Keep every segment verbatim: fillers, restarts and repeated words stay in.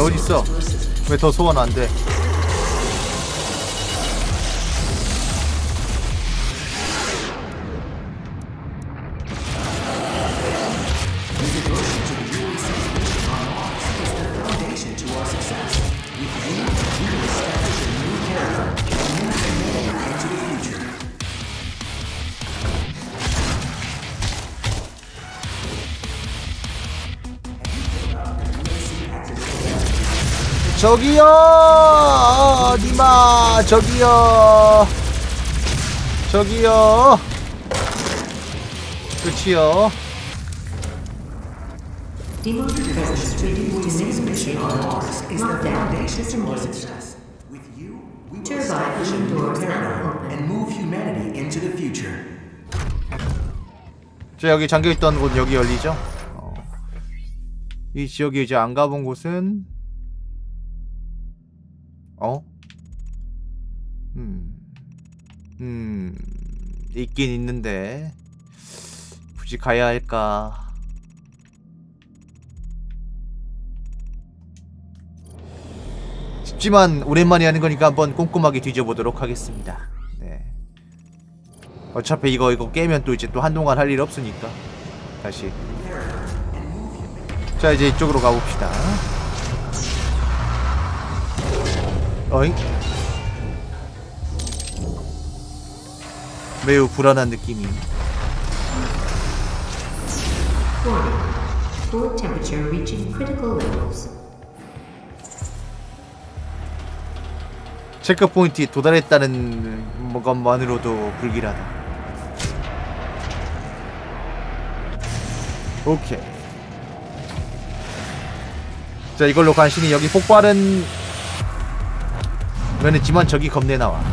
어딨어? 왜 더 소환 안 돼? 저기요! 니마! 저기요! 저기요! 그치요? 저 여기 잠겨있던 곳 여기 열리죠? 어. 이 지역에 이제 안 가본 곳은 어? 음, 음, 있긴 있는데 굳이 가야 할까? 쉽지만 오랜만에 하는 거니까 한번 꼼꼼하게 뒤져보도록 하겠습니다. 네. 어차피 이거 이거 깨면 또 이제 또 한동안 할 일 없으니까 다시. 자, 이제 이쪽으로 가봅시다. 어잉? 매우 불안한 느낌이. 체크 포인트에 도달했다는 것만으로도 불길하다. 오케이. 자, 이걸로 간신히 여기 폭발은 면했지만 저기 겁내 나와.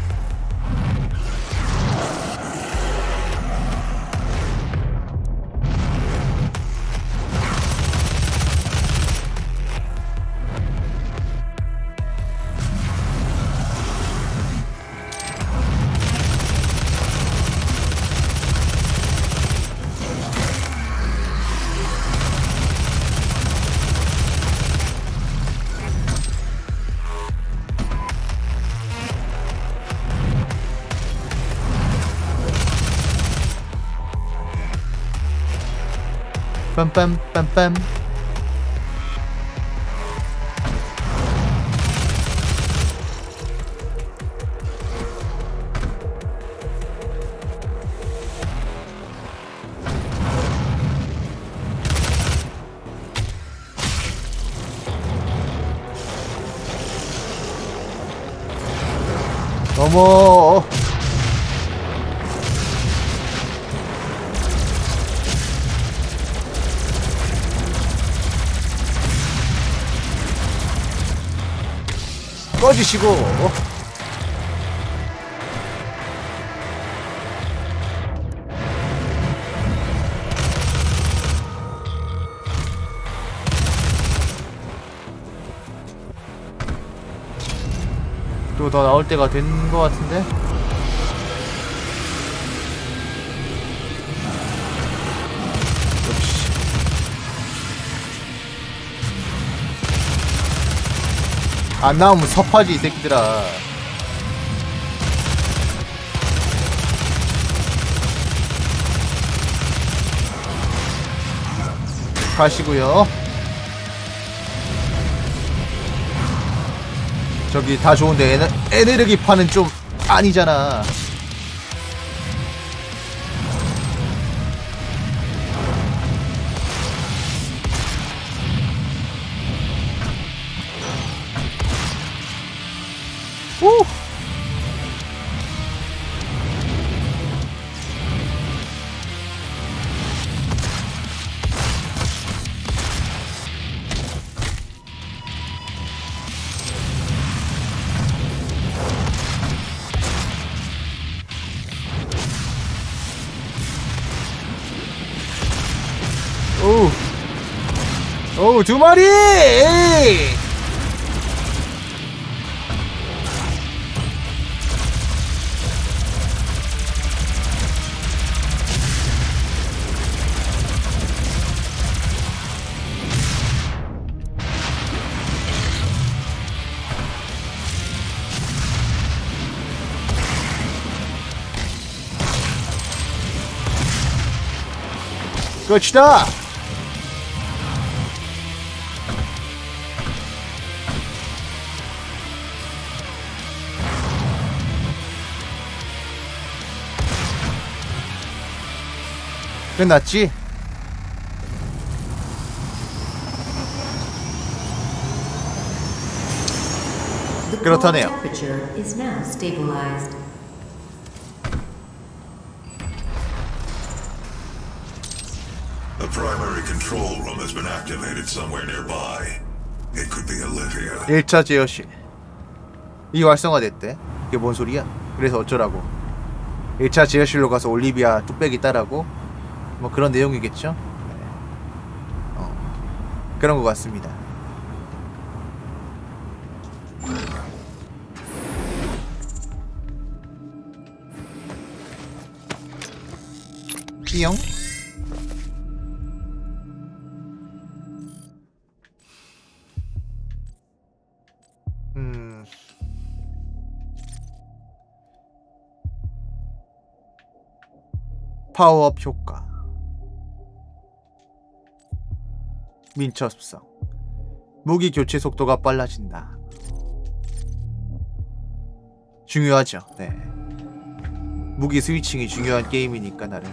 빰빰빰빰. 어머. 꺼지시고. 또 더 나올 때가 된 것 같은데? 역시. 안 나오면 섭하지 이 새끼들아. 가시고요. 저기 다 좋은데 에너, 에네르기파는 좀 아니잖아. 오! 오! 오, 두 마리! 에이! 끝이다. 끝났지? 그렇다네요. The primary control room has been activated somewhere nearby. It could be Olivia. 일 차 제어실. 이 활성화됐대. 이게 뭔 소리야? 그래서 어쩌라고? 일 차 제어실로 가서 올리비아 뚝배기 따라고? 뭐 그런 내용이겠죠? 네. 어, 그런 것 같습니다. 삐용? 음... 파워업 효과 민첩성 무기 교체 속도가 빨라진다. 중요하죠. 네. 무기 스위칭이 중요한 게임이니까 나는.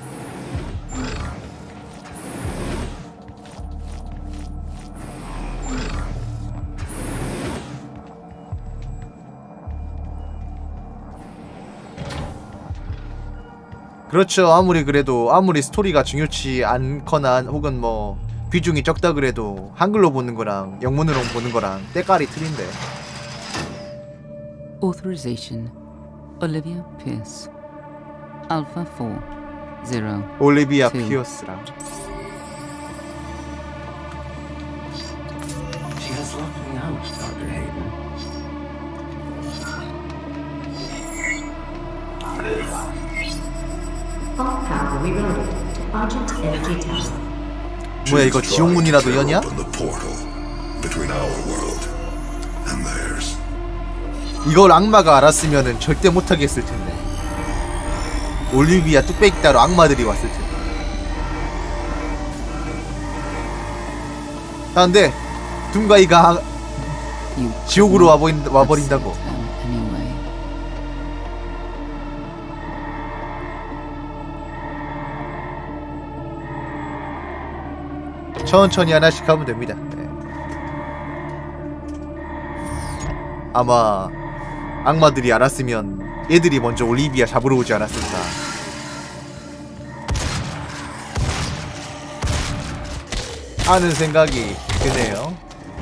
그렇죠. 아무리 그래도 아무리 스토리가 중요치 않거나 혹은 뭐 비중이 적다 그래도 한글로 보는 거랑 영문으로 보는 거랑 때깔이 틀린데. Authorization Olivia Pierce Alpha four zero 올리비아 피어스랑. She has locked me out, Doctor Hayden. All power rerouted to Argent Energy Tower. 뭐야 이거 지옥문이라도 여냐? 이걸 악마가 알았으면은 절대 못하게 했을 텐데. 올리비아 뚝배기 따로 악마들이 왔을 텐데. 아 근데 둠가이가 지옥으로 와버린, 와버린다고. 천천히 하나씩 하면 됩니다. 네. 아마 악마들이 알았으면 얘들이 먼저 올리비아 잡으러 오지 않았을까. 하는 생각이 드네요.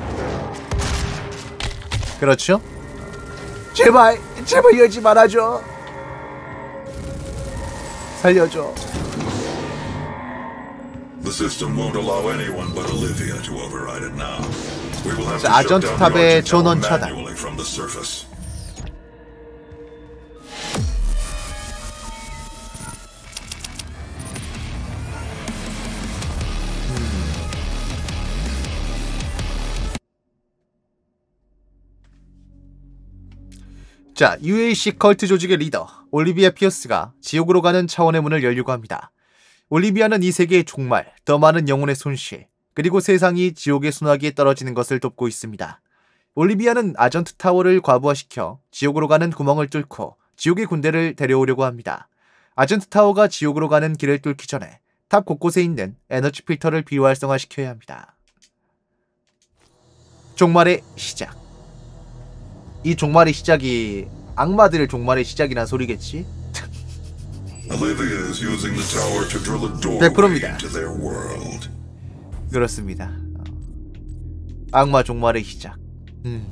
그렇죠? 제발 제발 이러지 말아줘. 살려줘. The system won't allow anyone but Olivia to override it now. We will have to 자, shut down the 아전트탑의 Argent Tower 전원 차단. manually from the surface. 자, 유에이씨 컬트 조직의 리더 올리비아 피어스가 지옥으로 가는 차원의 문을 열려고 합니다. 올리비아는 이 세계의 종말, 더 많은 영혼의 손실, 그리고 세상이 지옥의 소나기에 떨어지는 것을 돕고 있습니다. 올리비아는 아전트 타워를 과부하시켜 지옥으로 가는 구멍을 뚫고 지옥의 군대를 데려오려고 합니다. 아전트 타워가 지옥으로 가는 길을 뚫기 전에 탑 곳곳에 있는 에너지 필터를 비활성화시켜야 합니다. 종말의 시작. 이 종말의 시작이 악마들의 종말의 시작이란 소리겠지? Olivia is using the tower to drill a doorway 백 퍼센트입니다. into their world. 그렇습니다. 어. 악마 종말의 시작. 음.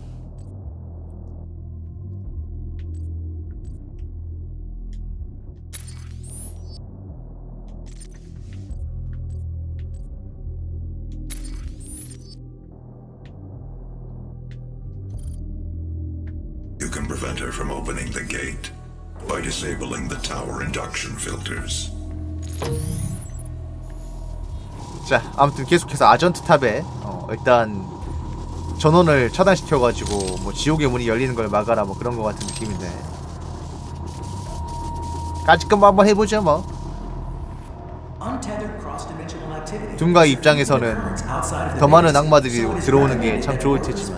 You can prevent her from opening the gate by disabling the tower induction filters. 자, 아무튼 계속해서 아전트 탑에 어, 일단 전원을 차단시켜가지고 뭐 지옥의 문이 열리는 걸 막아라 뭐 그런 거 같은 느낌인데. 까짓건 한번 해보죠 뭐. Untethered cross-dimensional activity 둠가의 입장에서는 더 많은 악마들이 들어오는 게 참 좋을 테지만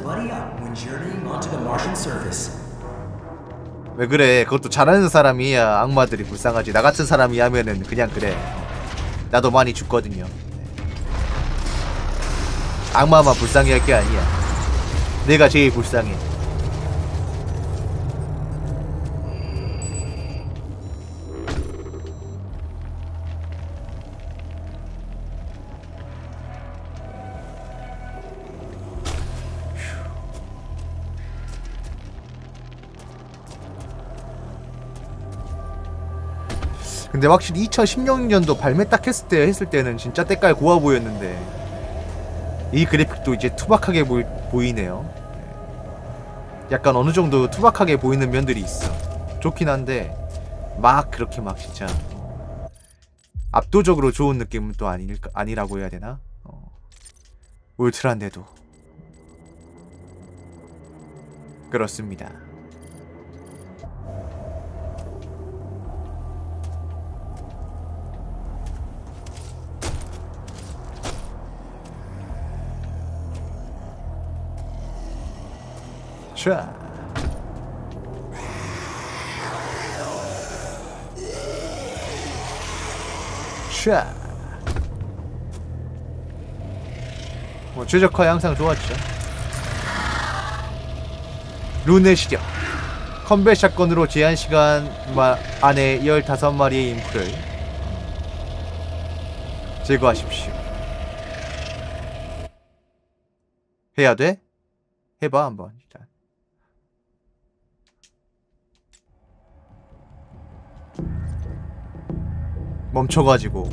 왜 그래? 그것도 잘하는 사람이야 악마들이 불쌍하지. 나 같은 사람이 하면은 그냥 그래. 나도 많이 죽거든요. 악마만 불쌍해 할 게 아니야. 내가 제일 불쌍해. 근데 확실히 이천십육 년도 발매 딱 했을 때 했을 때는 진짜 때깔 고와 보였는데 이 그래픽도 이제 투박하게 보이, 보이네요. 약간 어느 정도 투박하게 보이는 면들이 있어. 좋긴 한데 막 그렇게 막 진짜 압도적으로 좋은 느낌은 또 아닐, 아니라고 해야 되나? 어. 울트라인데도 그렇습니다. 자. 자. 뭐 최적화에 항상 좋았죠. 룬의 시력. 컴뱃 샷건으로 제한 시간 안에 열다섯 마리의 인프를 제거하십시오. 해야 돼? 해봐 한번 일단. 멈춰가지고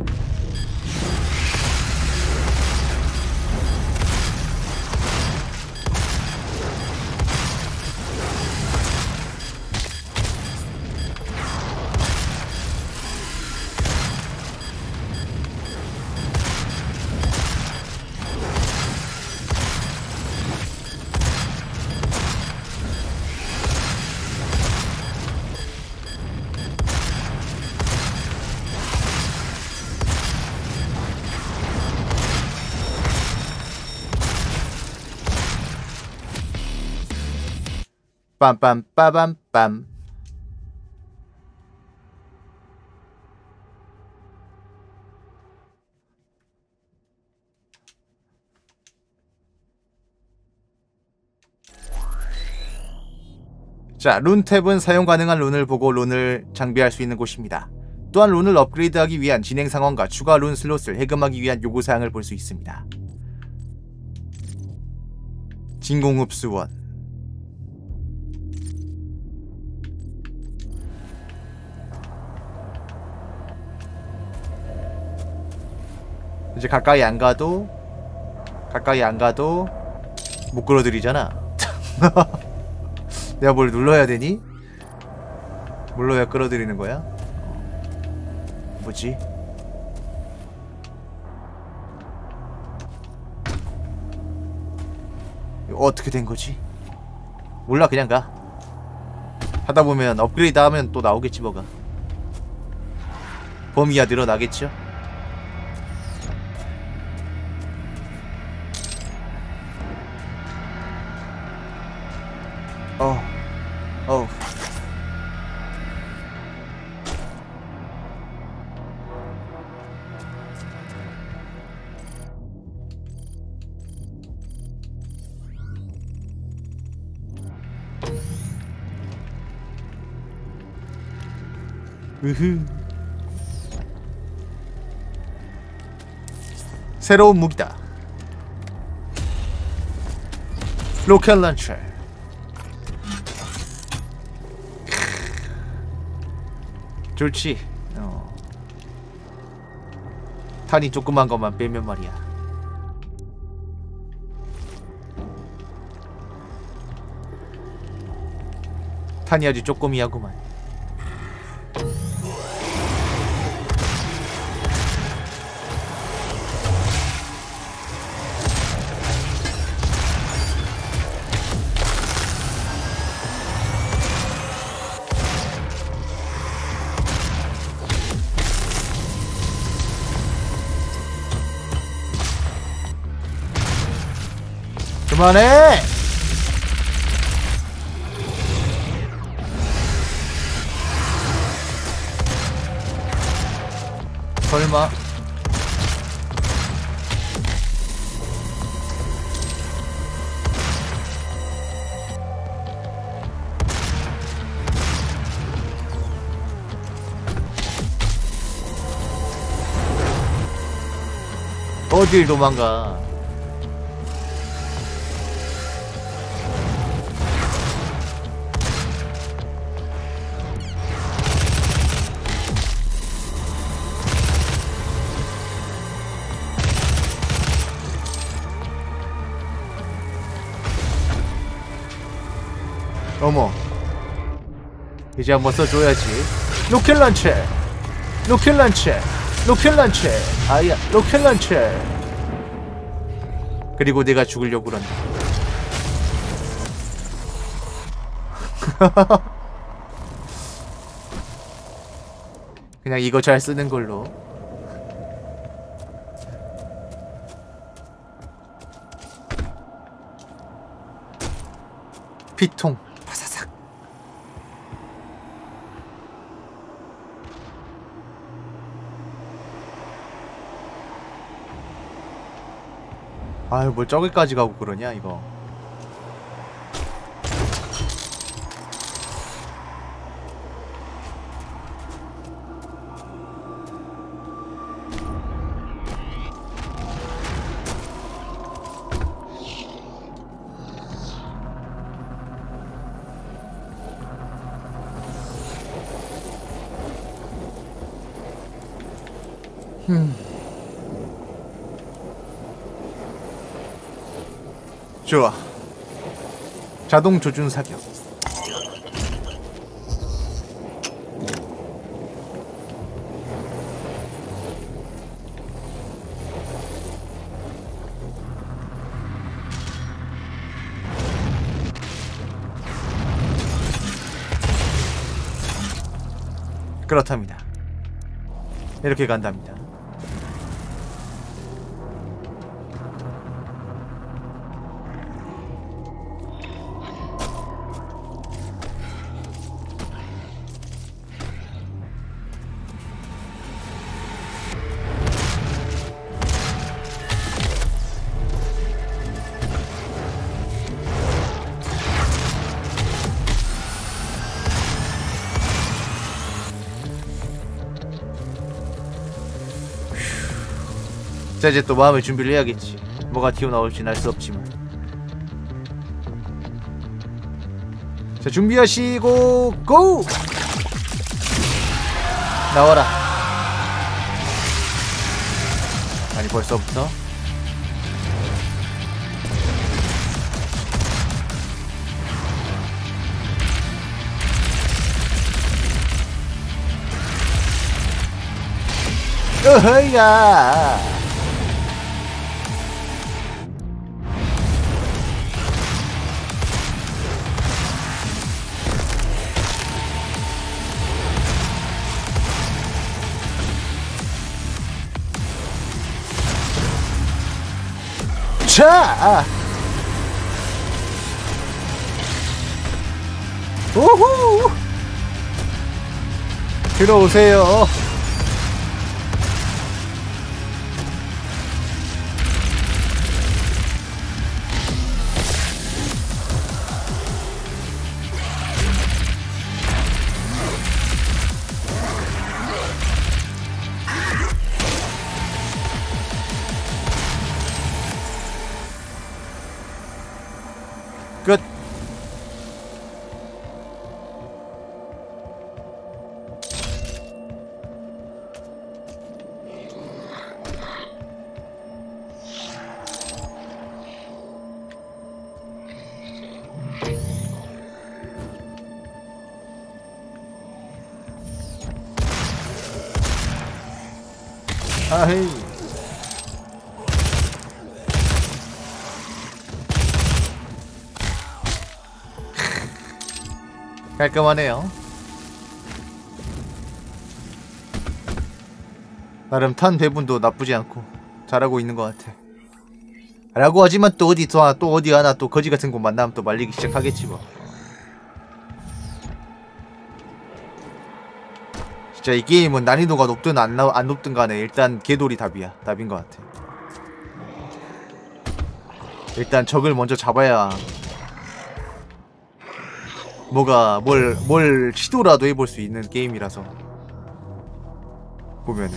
빰빰빠밤빰. 자, 룬탭은 사용 가능한 룬을 보고 룬을 장비할 수 있는 곳입니다. 또한 룬을 업그레이드하기 위한 진행 상황과 추가 룬 슬롯을 해금하기 위한 요구사항을 볼 수 있습니다. 진공흡수원. 이제 가까이 안 가도 가까이 안 가도 못 끌어들이잖아. 내가 뭘 눌러야 되니? 눌러야 끌어들이는 거야? 뭐지? 이거 어떻게 된 거지? 몰라, 그냥 가. 하다 보면 업그레이드 하면 또 나오겠지 뭐가. 범위가 늘어나겠죠? 어, 어. 으흐. 새로운 무기다. 로켓 런처. 좋지. 어. 탄이 조그만 것만 빼면 말이야. 탄이 아주 조금이야구만. 그만해! 설마 어딜 도망가. 어머, 이제 한번 써줘야지. 로켓 런처, 로켓 런처, 로켓 런처, 아야, 로켓 런처. 그리고 내가 죽으려고 그런다. 그냥 이거 잘 쓰는 걸로. 피통 바사삭. 아유, 뭘 저기까지 가고 그러냐 이거. 음. 좋아. 자동 조준 사격. 그렇답니다. 이렇게 간답니다. 자, 이제 또 마음의 준비를 해야겠지. 뭐가 튀어나올지는 알 수 없지만. 자, 준비하시고 고! 나와라. 아니, 벌써부터? 어허야! 자! 오호! 들어오세요. 끝. 아헤이. 깔끔하네요. 나름 탄 배분도 나쁘지 않고 잘하고 있는 것 같아. 라고 하지만 또 어디 또, 또 어디 하나 또 거지 같은 곳 만나면 또 말리기 시작하겠지 뭐. 진짜 이 게임은 난이도가 높든 안, 안 높든 간에 일단 개돌이 답이야. 답인 것 같아. 일단 적을 먼저 잡아야 뭐가 뭘, 뭘 시도라도 해볼 수 있는 게임이라서 보면은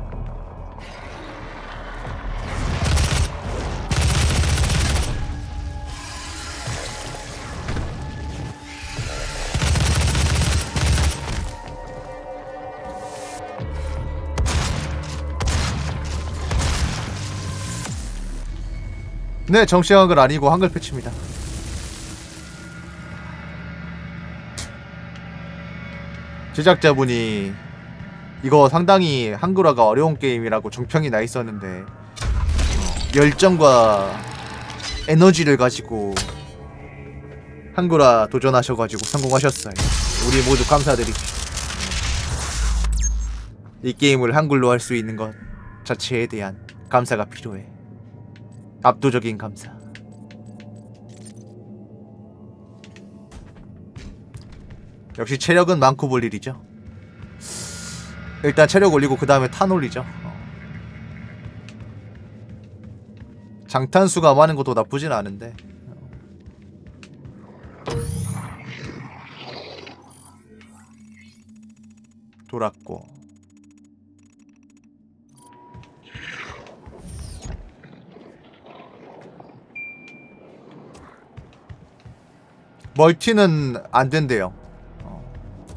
네, 정식 한글 아니고 한글 패치입니다. 제작자분이 이거 상당히 한글화가 어려운 게임이라고 정평이 나 있었는데 어, 열정과 에너지를 가지고 한글화 도전하셔가지고 성공하셨어요. 우리 모두 감사드리죠. 이 게임을 한글로 할 수 있는 것 자체에 대한 감사가 필요해. 압도적인 감사. 역시 체력은 많고 볼 일이죠. 일단 체력 올리고 그 다음에 탄 올리죠. 어. 장탄수가 많은 것도 나쁘진 않은데 돌았고 멀티는 안 된대요. 어.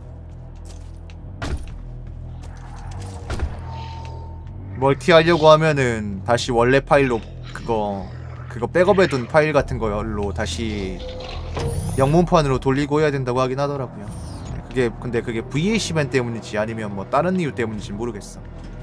멀티 하려고 하면은 다시 원래 파일로 그거 그거 백업해둔 파일 같은 걸로 다시 영문판으로 돌리고 해야 된다고 하긴 하더라고요. 그게 근데 그게 브이에이씨맨 때문인지 아니면 뭐 다른 이유 때문인지 모르겠어.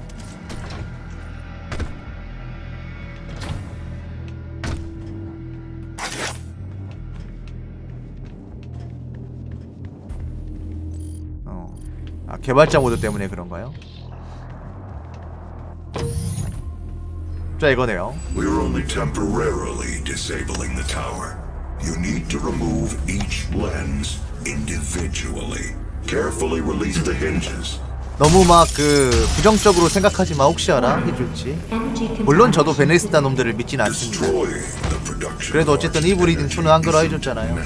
개발자 모드 때문에 그런가요? 자, 이거네요. We're only temporarily disabling the tower. You need to remove each lens individually. Carefully release the hinges. 너무 막 그 부정적으로 생각하지 마. 혹시 알아? 해줄지. 물론 저도 베네스다 놈들을 믿진 않습니다. 그래도 어쨌든 이브리딘 투는 한글화 해줬잖아요.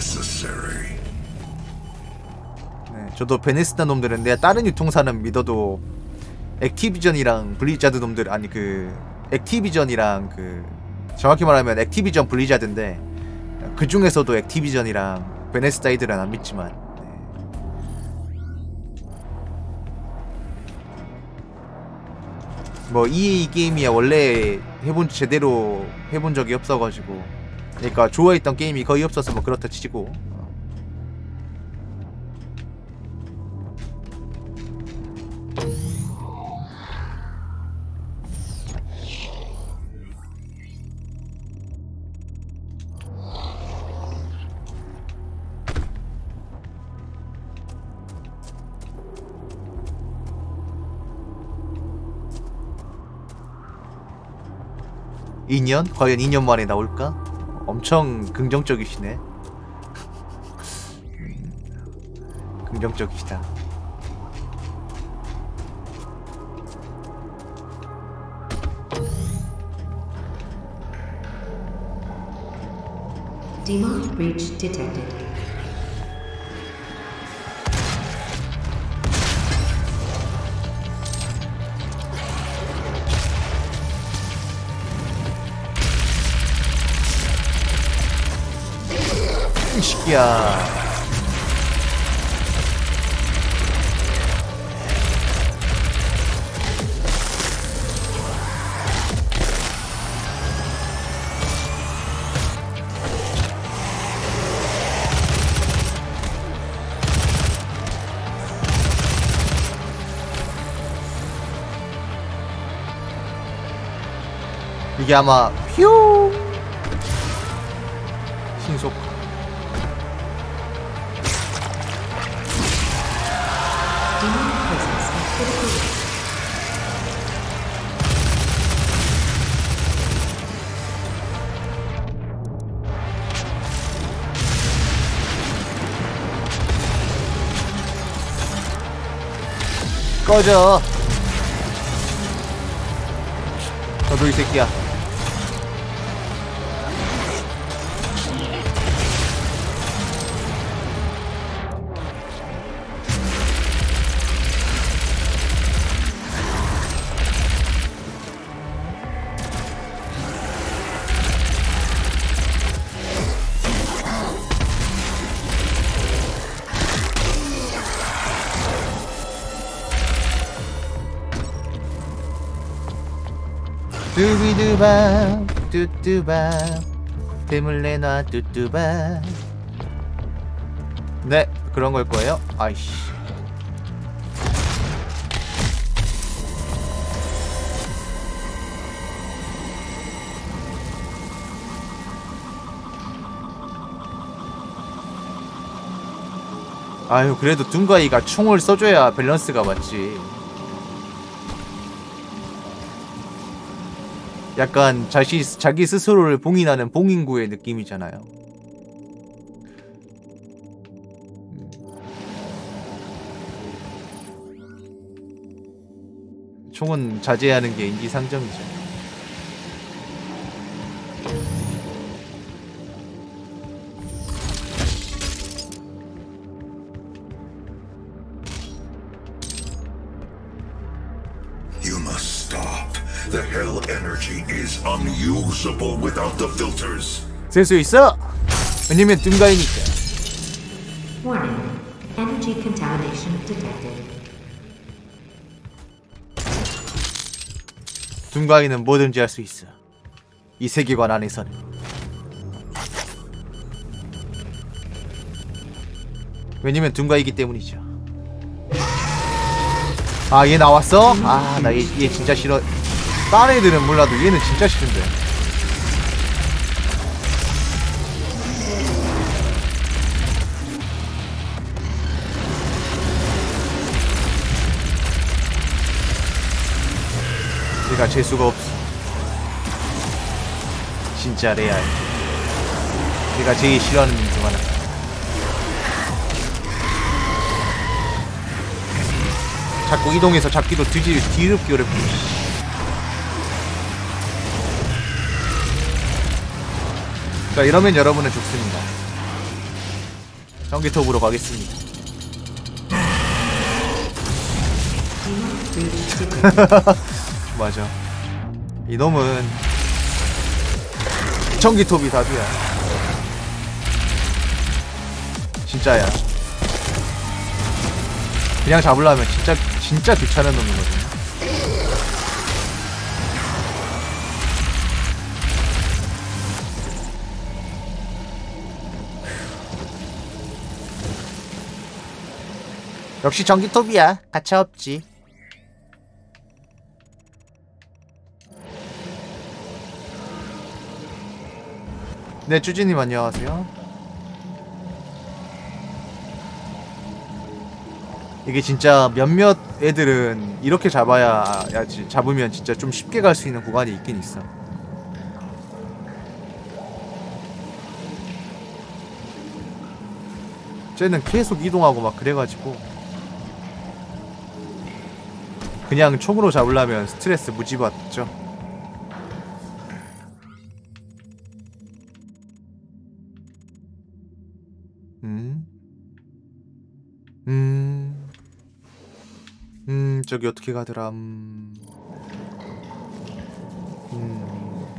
저도 베네스다 놈들은 내가 다른 유통사는 믿어도 액티비전이랑 블리자드 놈들 아니 그 액티비전이랑 그 정확히 말하면 액티비전 블리자드인데 그 중에서도 액티비전이랑 베네스다 이들은 안 믿지만 네. 뭐 이에이 게임이야 원래 해본 제대로 해본 적이 없어가지고 그러니까 좋아했던 게임이 거의 없어서 뭐 그렇다 치고. 이 년? 과연 이 년 만에 나올까? 엄청 긍정적이시네. 음, 긍정적이시다. Demon breach detected. 이 새끼야. 이게 아마 퓨 신속 꺼져. 너도 이 새끼야. 뚜비두바 뚜뚜바 뱀을 내놔 뚜뚜바. 네, 그런 걸 거예요. 아이씨. 아유, 그래도 둥가이가 총을 써줘야 밸런스가 맞지. 약간 자시, 자기 스스로를 봉인하는 봉인구의 느낌이잖아요. 총은 자제하는 게 인지상정이죠. You must stop. The hell energy is unusable without the filters. 쓸 수 있어. 왜냐면 둥가이니까. Warning. Energy contamination detected. 둥가이는 뭐든지 할 수 있어. 이 세계관 안에서는. 왜냐면 둥가이기 때문이죠. 아, 얘 나왔어? 아, 나 얘 얘 진짜 싫어. 딴 애들은 몰라도 얘는 진짜 싫은데. 얘가 재수가 없어. 진짜 레알. 얘가 제일 싫어하는 놈 중 하나. 자꾸 이동해서 잡기도 뒤지 뒤럽기 어렵고. 자, 이러면 여러분은 죽습니다. 전기톱으로 가겠습니다. 맞아. 이놈은 전기톱이 답이야. 진짜야. 그냥 잡으려면 진짜 진짜 귀찮은 놈이거든. 역시 전기톱이야. 가차 없지. 네, 쭈지님 안녕하세요. 이게 진짜 몇몇 애들은 이렇게 잡아야 잡으면 진짜 좀 쉽게 갈 수 있는 구간이 있긴 있어. 쟤는 계속 이동하고 막 그래가지고 그냥 총으로 잡으려면 스트레스 무지 받죠. 음? 음... 음... 저기 어떻게 가더라... 음... 음...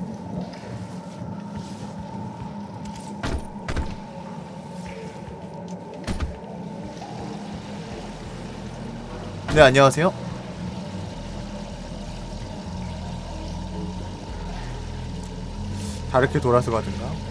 네, 안녕하세요. 다르게 돌아서 가든가?